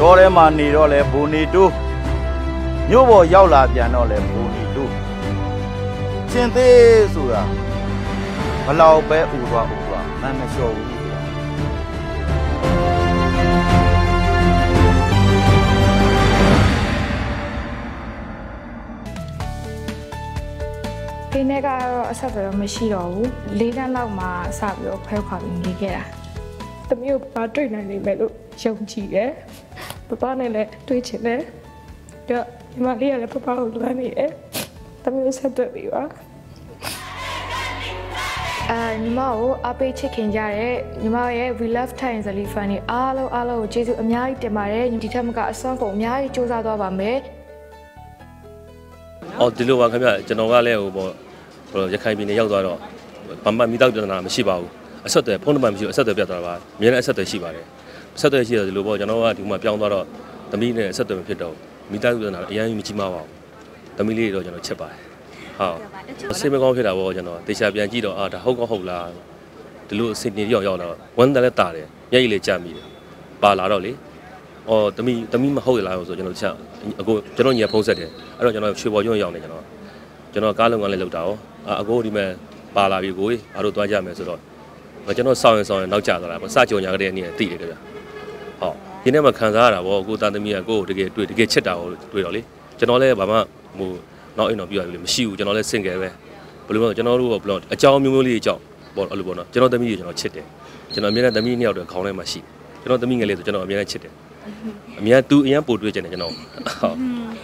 တော်ထဲမှာနေတော့လဲဘူနီတူးမြို့ပေါ်ရောက်လာပြန်တော့လဲဘူနီတူးချင်းသေးဆိုတာဘလောက်ပဲဥသွားမမလျှော်ဘူးဖေနဲ့ကတော့အဆက်တော့မရှိတော့ဘူး၄တန်းလောက်မှစပြီးတော့ခွဲခွာပြီးနေခဲ့တာတမီးကိုဘာတွေ့နိုင်လိမ့်မယ်လို့ယုံကြည်တယ်ပပနဲ့လည်းတွေ့ချင်တယ်တော့ဒီမလေးကလည်းပပကိုလွမ်းနေတယ်တမီးကိုဆက်သွယ်ပြီးပါညီမကိုအပေးချစ်ခင်ကြတဲ့ညီမရဲ့ We Love Thai and Zali Fan အားလုံးကိုကျေးဇူးအများကြီးတင်ပါတယ်ဒီထက်မကအစွမ်းကုန်အများကြီးစူးစမ်းသွားပါမယ်ဒီလိုပါခင်ဗျကျွန်တော်ကလည်းဟိုရခိုင်ပြည်နယ်ရောက်သွားတော့ဘာမှမိသားစုပြဿနာမရှိပါဘူးအဆက်အသွယ်ဖုန်းနံပါတ်မရှိဘူးအဆက်အသွယ်ပြတ်သွားပါအများနဲ့အဆက်အသွယ်ရှိပါတယ်အဆက်အသွယ်ရှိတယ်ဒီလိုပေါ့ကျွန်တော်ကဒီမှာပြောင်းသွားတော့သမီးနဲ့အဆက်အသွယ်မဖြစ်တော့မိသားစုပြဿနာအရင်မကြီးမပါဘူးသမီးလေးတော့ကျွန်တော်ချက်ပါတယ်ဟုတ်စိတ်မကောင်းဖြစ်တာပေါ့ကျွန်တော်တေချာပြန်ကြည့်တော့ဒါဟုတ်လားဒီလိုအစိတ်နေရောက်တော့ဝမ်းတယ်လည်းတာတယ်မျက်ရည်လည်းကျမိတယ်ပါလာတော့လေသမီးမဟုတ်ရလားဆိုကျွန်တော်ချက်အခုကျွန်တော်ညီဖုန်းဆက်တယ်အဲ့တော့ကျွန်တော်ရွှေပေါ်ကျွန်းရောက်နေကျွန်တော်ကားလုံးကလည်းလောက်တာရောအကိုဒီမဲ့ပါလာပြီကိုအားတို့သွားကြမယ်ဆိုတော့ကျွန်တော်စောင့်ရင်နောက်ကျသွားတာပေါ့စကြုံညာကလေးအနေနဲ့သိတယ်ကြဗျဟုတ်ဒီနေ့မှခံစားရတာပေါ့ကိုသားသမီးကကိုတကယ်ချစ်တာကိုတွေ့တော့လေကျွန်တော်လည်းဘာမှဟိုနောက်အိမ်တော့ပြရပြီမရှိဘူးကျွန်တော်လည်းစင်ကြယ်ပဲဘယ်လိုလဲကျွန်တော်တို့ဘယ်လိုအကြောင်းမျိုးလေးအကြောင်းပေါ့အဲ့လိုပေါ့နော်ကျွန်တော်သမီးကိုကျွန်တော်ချစ်တယ်ကျွန်တော်အမြဲတမ်းသမီးနှစ်ယောက်တည်းခေါင်းထဲမှာရှိကျွန်တော်သမီးငယ်လေးဆိုကျွန်တော်အမြဲတမ်းချစ်တယ်အမြဲသူအရင်ပို့တွေ့ကြတယ်ကျွန်တော်ဟုတ်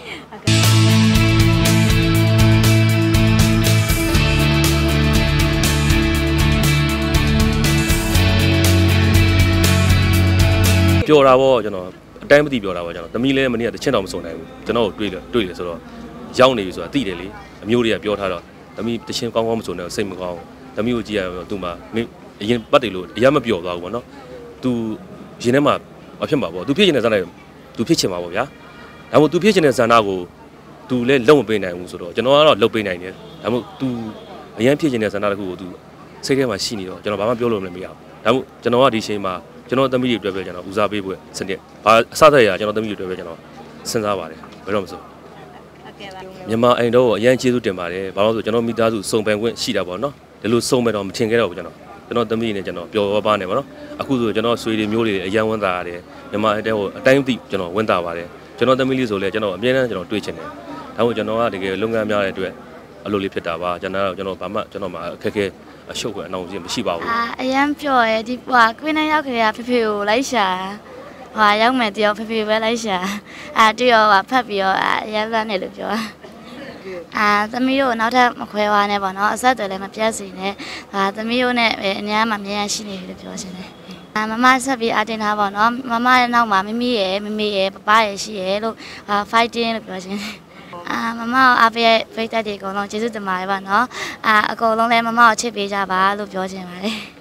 ပြောတာပေါ့ကျွန်တော်အတိုင်းမသိပြောတာပေါ့ကျွန်တော်သမီးလည်းမနေ့ကတချင်တော်မစုံနိုင်ဘူးကျွန်တော်ကိုတွေ့တယ်ဆိုတော့ရောက်နေပြီဆိုတာသိတယ်လေအမျိုးတွေကပြောထားတော့သမီးတချင်ကောင်းမစုံနိုင်စိတ်မကောင်းသမီးကိုကြည့်ရတော့သူမှအရင်ပတ်တယ်လို့အရင်မပြောသွားဘူးပေါ့နော်သူရင်ထဲမှာမဖြစ်မှာပေါ့သူဖြစ်ချင်တဲ့ဇာတ်နဲ့သူဖြစ်ချင်မှာပေါ့ဗျာဒါမှမဟုတ်သူဖြစ်ချင်တဲ့ဇာတ်ကိုသူလည်းလုံမပေးနိုင်ဘူးဆိုတော့ကျွန်တော်ကတော့လုံပေးနိုင်တယ်ဒါမှမဟုတ်သူအရင်ဖြစ်ချင်တဲ့ဇာတ်တစ်ခုကိုသူစိတ်ထဲမှာရှိနေတော့ကျွန်တော်ဘာမှပြောလို့လည်းမရဘူးဒါမှမဟုတ်ကျွန်တော်ကဒီချိန်မှာကျွန်တော်သမီးတွေအတွက်ပဲကျွန်တော်ဦးစားပေးဖို့စနစ်ဘာအစသက်ရကျွန်တော်သမီးတွေအတွက်ပဲကျွန်တော်စဉ်းစားပါတယ်ဘယ်တော့မှဆိုမြန်မာအိမ်တော့အရင်ကျေးဇူးတင်ပါတယ်ဘာလို့ဆိုကျွန်တော်မိသားစုစုံပန်ခွင့်ရှိတာပေါ့နော်ဒီလိုစုံပန်တော့မထင်ခဲ့တော့ဘူးကျွန်တော်သမီးနဲ့ကျွန်တော်ပျော်ပါနေပေါ့နော်အခုဆိုကျွန်တော်ဆွေတွေမျိုးတွေအရင်ဝန်းတာရတယ်မြန်မာအိမ်တော့အတိုင်းသိကျွန်တော်ဝန်းတာပါတယ်ကျွန်တော်သမီးလေးဆိုလဲကျွန်တော်အမြဲတမ်းကျွန်တော်တွေ့ချင်တယ်ဒါမှမဟုတ်ကျွန်တော်ကတကယ်လုပ်ငန်းများတဲ့အတွက်အလိုလေးဖြစ်တာပါကျွန်တော်ဘာမှကျွန်တော်မှာအခက်အခဲအရှုပ်ကအနောက်ကြီးမရှိပါဘူးအရန်ပြောရဲဒီကွင်းနဲ့ရောက်ခဲ့ရဖေဖေကိုလိုက်ရှာရောက်မယ်တယောက်ဖေဖေပဲလိုက်ရှာတွေ့ရောဖတ်ပြီးတော့အရန်လန်းနေလို့ပြောသမီးတို့နောက်ထပ်မခွဲသွားနဲ့ပေါ့နော်အဆက်တွေလည်းမပြတ်စီနဲ့သမီးတို့နဲ့အများမှအများရှိနေပြီလို့ပြောချင်တယ်မမဆက်ပြီးအတင်ထားပါတော့မမရဲ့နောက်မှာမမီရဲ့မမေရဲ့ပပရဲ့ရှိရဲ့လို့fighting လို့ပြောချင်တယ်မမအားပေးဖိတ်တဲ့ဒီအကုန်လုံးကျေးဇူးတင်ပါတယ်ပါနော်အကုန်လုံးလည်းမမကိုချစ်ပေးကြပါလို့ပြောချင်ပါတယ်